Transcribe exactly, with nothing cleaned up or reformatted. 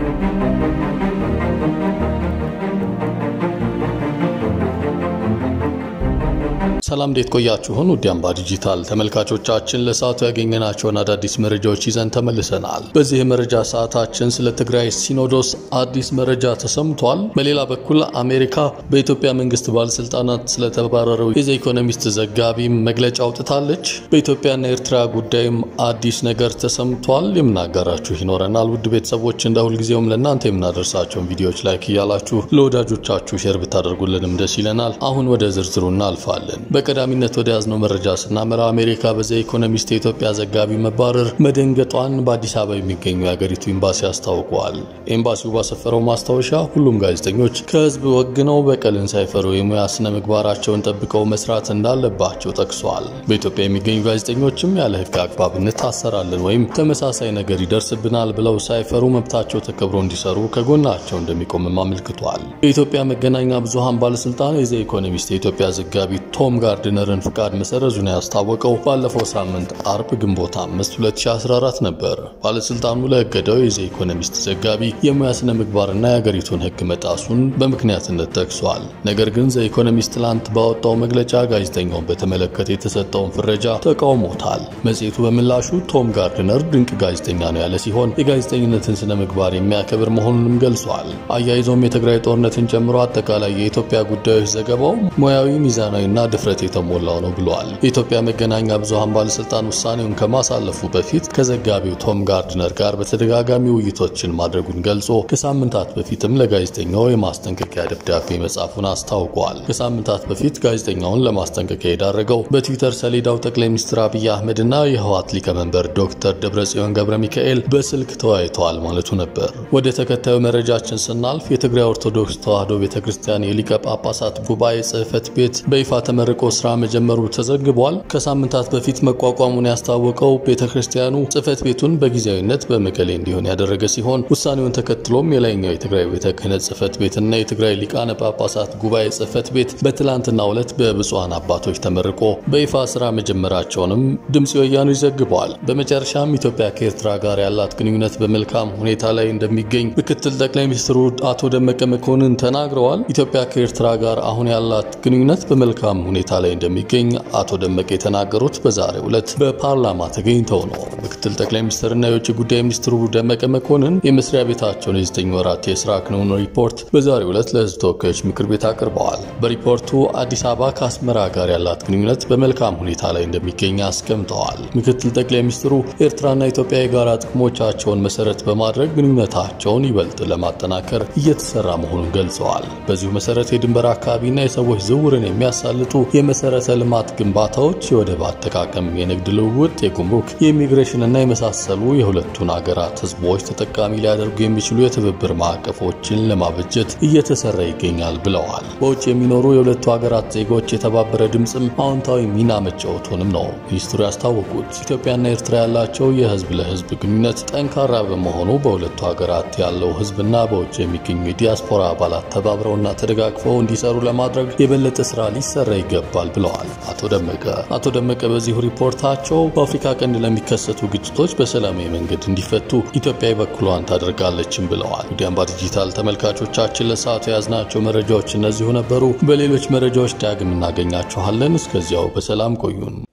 ሰላም ዴት ቆያችሁን ውዲያምባ ዲጂታል ተመልካቾቻችን ለሰዓቱ ያገኘናቸውን አዳዲስ መረጃዎች ይዘን ተመልሰናል። በዚህ መረጃ ሰዓታችን ስለ ትግራይ ሲኖዶስ አዲስ መረጃ ተሰምቷል። በሌላ በኩል አሜሪካ በኢትዮጵያ መንግስት ባለስልጣናት ስለተባረረው የዘ ኢኮኖሚስት ዘጋቢ መግለጫ አውጥታለች። በኢትዮጵያና ኤርትራ ጉዳይም አዲስ ነገር ተሰምቷል። የምናጋራችሁ ይኖረናል። ውድ ቤተሰቦች እንደሁል ጊዜውም ለእናንተ የምናደርሳቸውን ቪዲዮዎች ላይክ እያላችሁ ለወዳጆቻችሁ ሼር ብታደርጉልንም ደስ ይለናል። አሁን ወደ ዝርዝሩ እናልፋለን። በቀዳሚነት ወደ ያዝነው መረጃ ስናመራ አሜሪካ በዘ ኢኮኖሚስት የኢትዮጵያ ዘጋቢ መባረር መደንገጧን በአዲስ አበባ የሚገኘው የሀገሪቱ ኤምባሲ አስታውቋል። ኤምባሲው ባሰፈረው ማስታወሻ ሁሉም ጋዜጠኞች ከህዝብ ወግነው በቀልን ሳይፈሩ የሙያ ስነ ምግባራቸውን ጠብቀው መስራት እንዳለባቸው ጠቅሷል። በኢትዮጵያ የሚገኙ ጋዜጠኞችም ያለ ህግ አግባብነት ታሰራለን ወይም ተመሳሳይ ነገር ይደርስብናል ብለው ሳይፈሩ መብታቸው ተከብሮ እንዲሰሩ ከጎናቸው እንደሚቆምም አመልክቷል። የኢትዮጵያ መገናኛ ብዙሃን ባለስልጣን የዘ ኢኮኖሚስት የኢትዮጵያ ዘጋቢ ቶም ጋርድነርን ፍቃድ መሰረዙን ያስታወቀው ባለፈው ሳምንት አርብ ግንቦት አምስት ሁለት ሺህ አስራ አራት ነበር። ባለስልጣኑ ለገዳው የዘ ኢኮኖሚስት ዘጋቢ የሙያ ስነ ምግባርና የሀገሪቱን ህግ መጣሱን በምክንያትነት ጠቅሷል። ነገር ግን ዘ ኢኮኖሚስት ትላንት ባወጣው መግለጫ ጋዜጠኛውን በተመለከተ የተሰጠውን ፍረጃ ተቃውሞታል። መጽሔቱ በምላሹ ቶም ጋርድነር ድንቅ ጋዜጠኛ ነው ያለ ሲሆን የጋዜጠኝነትን ስነ ምግባር የሚያከብር መሆኑንም ገልጿል። አያይዞም የትግራይ ጦርነትን ጨምሮ አጠቃላይ የኢትዮጵያ ጉዳዮች ዘገባው ሙያዊ ሚዛናዊና ድፍረት የተሞላው ነው ብሏል። የኢትዮጵያ መገናኛ ብዙሃን ባለስልጣን ውሳኔውን ከማሳለፉ በፊት ከዘጋቢው ቶም ጋርድነር ጋር በተደጋጋሚ ውይይቶችን ማድረጉን ገልጾ ከሳምንታት በፊትም ለጋዜጠኛው የማስጠንቀቂያ ደብዳቤ መጻፉን አስታውቋል። ከሳምንታት በፊት ጋዜጠኛውን ለማስጠንቀቂያ የዳረገው በትዊተር ሰሌዳው ጠቅላይ ሚኒስትር አቢይ አህመድና የህወሓት ሊቀመንበር ዶክተር ደብረጽዮን ገብረ ሚካኤል በስልክ ተወያይተዋል ማለቱ ነበር። ወደ ተከታዩ መረጃችን ስናልፍ የትግራይ ኦርቶዶክስ ተዋሕዶ ቤተክርስቲያን የሊቀ ጳጳሳት ጉባኤ ጽሕፈት ቤት በይፋ ተመርቆ ስራ መጀመሩ ተዘግቧል። ከሳምንታት በፊት መቋቋሙን ያስታወቀው ቤተክርስቲያኑ ጽሕፈት ቤቱን በጊዜያዊነት በመቀሌ እንዲሆን ያደረገ ሲሆን ውሳኔውን ተከትሎም የላይኛው የትግራይ ቤተ ክህነት ጽሕፈት ቤትና የትግራይ ሊቃነ ጳጳሳት ጉባኤ ጽሕፈት ቤት በትላንትናው ዕለት በብፁዓን አባቶች ተመርቆ በይፋ ስራ መጀመራቸውንም ድምጽ ወያኑ ይዘግባል። በመጨረሻም ኢትዮጵያ ከኤርትራ ጋር ያላት ግንኙነት በመልካም ሁኔታ ላይ እንደሚገኝ ምክትል ጠቅላይ ሚኒስትሩ አቶ ደመቀ መኮንን ተናግረዋል። ኢትዮጵያ ከኤርትራ ጋር አሁን ያላት ግንኙነት በመልካም ሁኔታ ላይ እንደሚገኝ አቶ ደመቀ የተናገሩት በዛሬው ዕለት በፓርላማ ተገኝተው ነው። ምክትል ጠቅላይ ሚኒስትርና የውጭ ጉዳይ ሚኒስትሩ ደመቀ መኮንን የመስሪያ ቤታቸውን የዘጠኝ ወራት የሥራ ክንውን ሪፖርት በዛሬው ዕለት ለሕዝብ ተወካዮች ምክር ቤት አቅርበዋል። በሪፖርቱ አዲስ አበባ ከአስመራ ጋር ያላት ግንኙነት በመልካም ሁኔታ ላይ እንደሚገኝ አስቀምጠዋል። ምክትል ጠቅላይ ሚኒስትሩ ኤርትራና ኢትዮጵያ የጋራ ጥቅሞቻቸውን መሰረት በማድረግ ግንኙነታቸውን ይበልጥ ለማጠናከር እየተሰራ መሆኑን ገልጸዋል። በዚሁ መሰረት የድንበር አካባቢና የሰዎች ዝውውርን የሚያሳልጡ የመሰረተ ልማት ግንባታዎች፣ የወደብ አጠቃቀም፣ የንግድ ልውውጥ፣ የጉምሩክ፣ የኢሚግሬሽንና የመሳሰሉ የሁለቱን ሀገራት ህዝቦች ተጠቃሚ ሊያደርጉ የሚችሉ የትብብር ማዕቀፎችን ለማበጀት እየተሰራ ይገኛል ብለዋል። በውጭ የሚኖሩ የሁለቱ ሀገራት ዜጎች የተባበረ ድምጽም አዎንታዊ ሚና መጫወቱንም ነው ሚኒስትሩ ያስታወቁት። ኢትዮጵያና ኤርትራ ያላቸው የህዝብ ለህዝብ ግንኙነት ጠንካራ በመሆኑ በሁለቱ ሀገራት ያለው ህዝብና በውጭ የሚገኙ የዲያስፖራ አባላት ተባብረውና ተደጋግፈው እንዲሰሩ ለማድረግ የበለጠ ስራ ሊሰራ ይገባል ብለዋል አቶ ደመቀ። አቶ ደመቀ በዚህ ሪፖርታቸው በአፍሪካ ቀንድ ለሚከሰቱ ግጭቶች በሰላማዊ መንገድ እንዲፈቱ ኢትዮጵያ በኩሏን ታደርጋለችም ብለዋል። ውዲያምባ ዲጂታል ተመልካቾቻችን ለሰዓቱ ያዝናቸው መረጃዎች እነዚሁ ነበሩ። በሌሎች መረጃዎች ዳግም እናገኛችኋለን። እስከዚያው በሰላም ቆዩን።